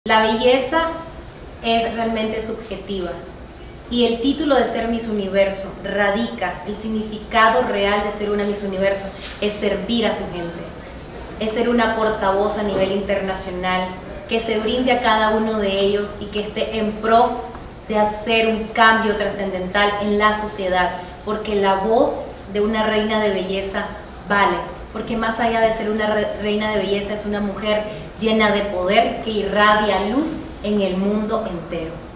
La belleza es realmente subjetiva y el título de ser Miss Universo radica, el significado real de ser una Miss Universo es servir a su gente, es ser una portavoz a nivel internacional, que se brinde a cada uno de ellos y que esté en pro de hacer un cambio trascendental en la sociedad, porque la voz de una reina de belleza vale, porque más allá de ser una reina de belleza es una mujer llena de poder que irradia luz en el mundo entero.